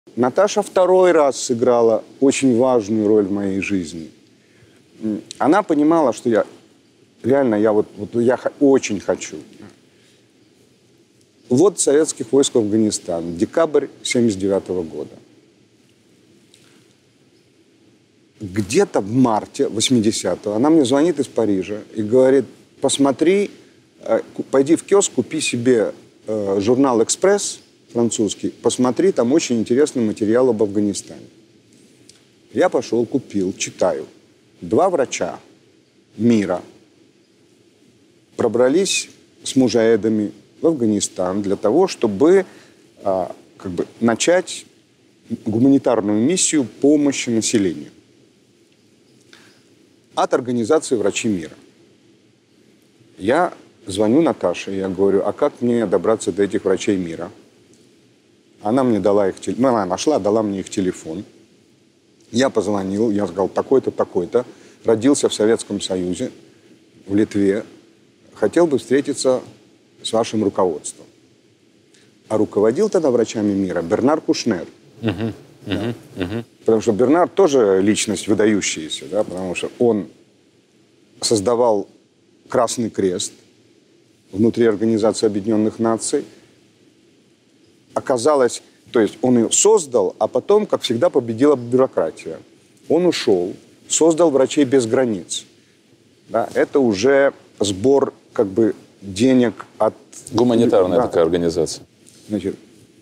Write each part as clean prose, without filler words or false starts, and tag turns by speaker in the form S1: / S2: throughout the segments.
S1: Наташа второй раз сыграла очень важную роль в моей жизни. Она понимала, что я реально, я очень хочу. Вот советских войск в Афганистан, декабрь 1979 года. Где-то в марте 80-го она мне звонит из Парижа и говорит: посмотри, пойди в киоск, купи себе журнал «Экспресс» французский, посмотри, там очень интересный материал об Афганистане. Я пошел, купил, читаю. 2 врача мира пробрались с муджахедами в Афганистан для того, чтобы начать гуманитарную миссию помощи населению от организации «Врачи мира». Я звоню Наташе, я говорю: а как мне добраться до этих «Врачей мира»? Она мне дала их телефон, она нашла, дала мне их телефон. Я позвонил, я сказал: такой-то, такой-то, родился в Советском Союзе, в Литве, хотел бы встретиться с вашим руководством. А руководил тогда «Врачами мира» Бернар Кушнер. Потому что Бернар тоже личность выдающаяся, да, потому что он создавал Красный Крест внутри Организации Объединенных Наций. Оказалось, то есть он ее создал, а потом, как всегда, победила бюрократия. Он ушел, создал «Врачей без границ». Да, это уже сбор денег от...
S2: Гуманитарная такая организация.
S1: Значит,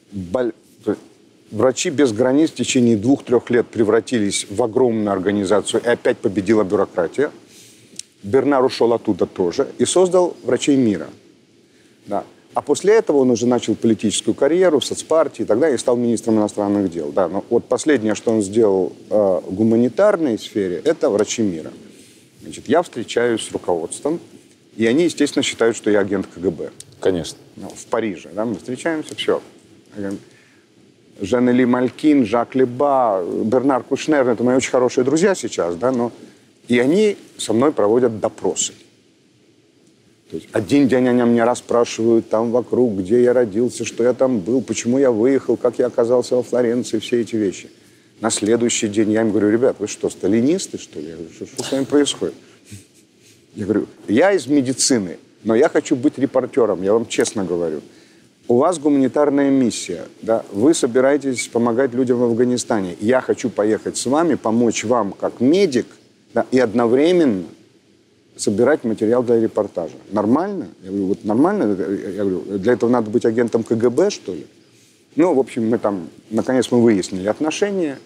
S1: «Врачи без границ» в течение 2-3 лет превратились в огромную организацию, и опять победила бюрократия. Бернар ушел оттуда тоже и создал «Врачей мира». Да. А после этого он уже начал политическую карьеру в соцпартии и так далее, и стал министром иностранных дел. Да. Но вот последнее, что он сделал в гуманитарной сфере, это «Врачи мира». Значит, я встречаюсь с руководством, и они, естественно, считают, что я агент КГБ.
S2: Конечно.
S1: В Париже. Да, мы встречаемся, все. Жан-Эли Малькин, Жак Леба, Бернар Кушнер – это мои очень хорошие друзья сейчас, да, но и они со мной проводят допросы. То есть один день они меня расспрашивают там вокруг, где я родился, что я там был, почему я выехал, как я оказался во Флоренции, все эти вещи. На следующий день я им говорю: ребят, вы что, сталинисты, что ли? Я говорю: что с вами происходит? Я говорю: я из медицины, но я хочу быть репортером, я вам честно говорю. У вас гуманитарная миссия, да? Вы собираетесь помогать людям в Афганистане. Я хочу поехать с вами, помочь вам как медик, да, и одновременно собирать материал для репортажа. Нормально? Я говорю: вот нормально? Я говорю: для этого надо быть агентом КГБ, что ли? Ну, в общем, наконец мы выяснили отношения.